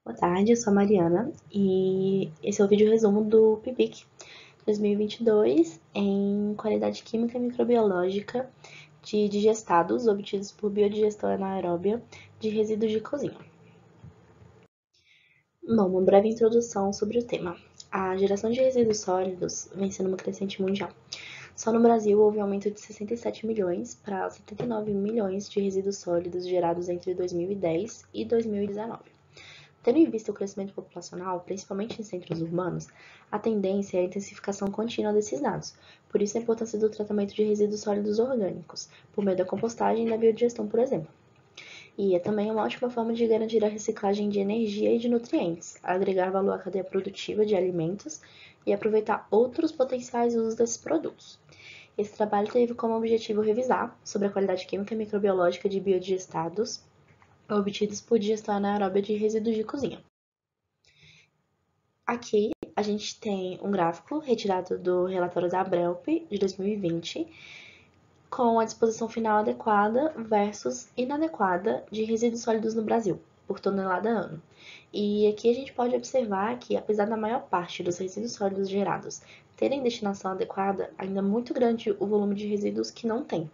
Boa tarde, eu sou a Mariana e esse é o vídeo resumo do PIBIC 2022 em qualidade química e microbiológica de digestados obtidos por biodigestão anaeróbia de resíduos de cozinha. Bom, uma breve introdução sobre o tema. A geração de resíduos sólidos vem sendo uma crescente mundial. Só no Brasil houve um aumento de 67 milhões para 79 milhões de resíduos sólidos gerados entre 2010 e 2019. Tendo em vista o crescimento populacional, principalmente em centros urbanos, a tendência é a intensificação contínua desses dados. Por isso a importância do tratamento de resíduos sólidos orgânicos, por meio da compostagem e da biodigestão, por exemplo. E é também uma ótima forma de garantir a reciclagem de energia e de nutrientes, agregar valor à cadeia produtiva de alimentos e aproveitar outros potenciais usos desses produtos. Esse trabalho teve como objetivo revisar sobre a qualidade química e microbiológica de biodigestados obtidos por digestão anaeróbia de resíduos de cozinha. Aqui a gente tem um gráfico retirado do relatório da Abrelp de 2020, com a disposição final adequada versus inadequada de resíduos sólidos no Brasil, por tonelada ano. E aqui a gente pode observar que, apesar da maior parte dos resíduos sólidos gerados terem destinação adequada, ainda é muito grande o volume de resíduos que não tem.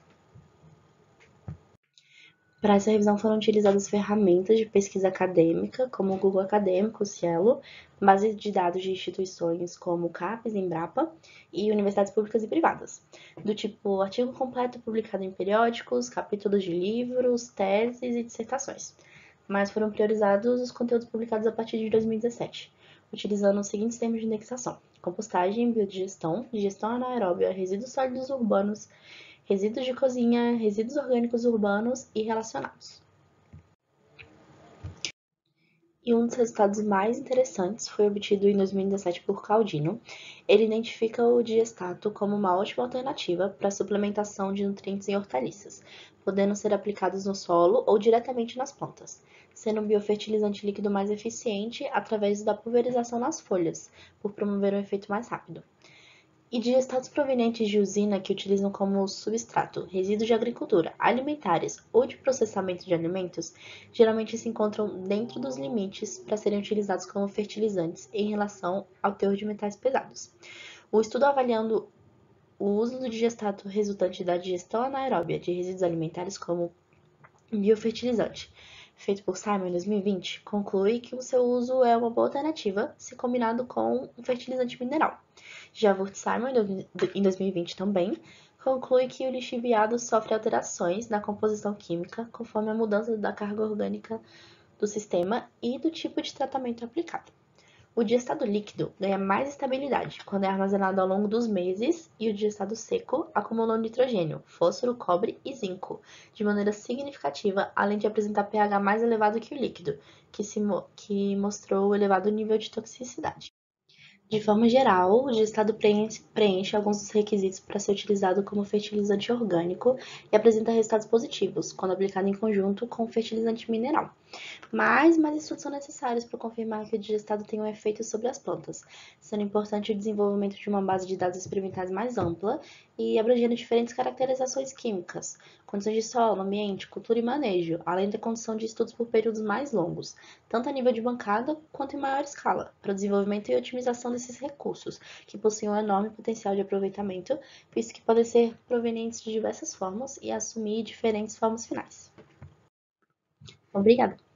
Para essa revisão foram utilizadas ferramentas de pesquisa acadêmica, como o Google Acadêmico, o Cielo, bases de dados de instituições como o CAPES, Embrapa e universidades públicas e privadas, do tipo artigo completo publicado em periódicos, capítulos de livros, teses e dissertações. Mas foram priorizados os conteúdos publicados a partir de 2017, utilizando os seguintes termos de indexação: compostagem, biodigestão, digestão anaeróbia, resíduos sólidos urbanos, resíduos de cozinha, resíduos orgânicos urbanos e relacionados. E um dos resultados mais interessantes foi obtido em 2017 por Caldino. Ele identifica o digestato como uma ótima alternativa para a suplementação de nutrientes em hortaliças, podendo ser aplicados no solo ou diretamente nas plantas, sendo um biofertilizante líquido mais eficiente através da pulverização nas folhas, por promover um efeito mais rápido. E digestados provenientes de usina que utilizam como substrato resíduos de agricultura, alimentares ou de processamento de alimentos, geralmente se encontram dentro dos limites para serem utilizados como fertilizantes em relação ao teor de metais pesados. O estudo avaliando o uso do digestato resultante da digestão anaeróbia de resíduos alimentares como biofertilizante, feito por Simon em 2020, conclui que o seu uso é uma boa alternativa se combinado com um fertilizante mineral. Já Wurtzheimer, em 2020 também, conclui que o lixiviado sofre alterações na composição química conforme a mudança da carga orgânica do sistema e do tipo de tratamento aplicado. O digestado líquido ganha mais estabilidade quando é armazenado ao longo dos meses e o digestado seco acumula nitrogênio, fósforo, cobre e zinco de maneira significativa, além de apresentar pH mais elevado que o líquido, que mostrou elevado nível de toxicidade. De forma geral, o digestado preenche alguns dos requisitos para ser utilizado como fertilizante orgânico e apresenta resultados positivos quando aplicado em conjunto com fertilizante mineral. Mas mais estudos são necessários para confirmar que o digestado tem um efeito sobre as plantas, sendo importante o desenvolvimento de uma base de dados experimentais mais ampla e abrangendo diferentes caracterizações químicas, condições de solo, ambiente, cultura e manejo, além da condição de estudos por períodos mais longos, tanto a nível de bancada quanto em maior escala, para o desenvolvimento e otimização desses recursos, que possuem um enorme potencial de aproveitamento, visto que podem ser provenientes de diversas formas e assumir diferentes formas finais. Obrigada!